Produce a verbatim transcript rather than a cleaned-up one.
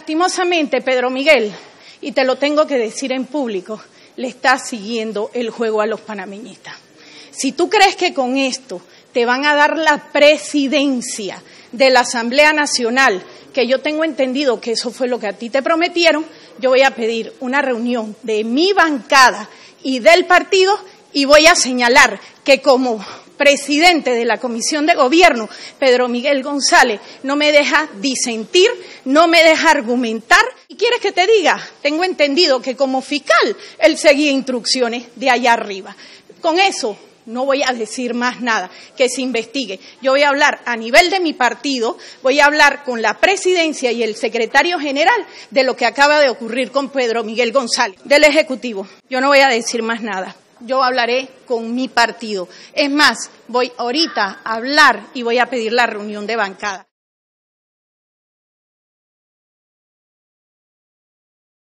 lastimosamente, Pedro Miguel, y te lo tengo que decir en público, le está siguiendo el juego a los panameñistas. Si tú crees que con esto te van a dar la presidencia de la Asamblea Nacional, que yo tengo entendido que eso fue lo que a ti te prometieron, yo voy a pedir una reunión de mi bancada y del partido y voy a señalar que como presidente de la Comisión de Gobierno, Pedro Miguel González, no me deja disentir, no me deja argumentar. ¿Y quieres que te diga? Tengo entendido que como fiscal él seguía instrucciones de allá arriba. Con eso no voy a decir más nada, que se investigue. Yo voy a hablar a nivel de mi partido, voy a hablar con la presidencia y el secretario general de lo que acaba de ocurrir con Pedro Miguel González, del Ejecutivo. Yo no voy a decir más nada. Yo hablaré con mi partido. Es más, voy ahorita a hablar y voy a pedir la reunión de bancada.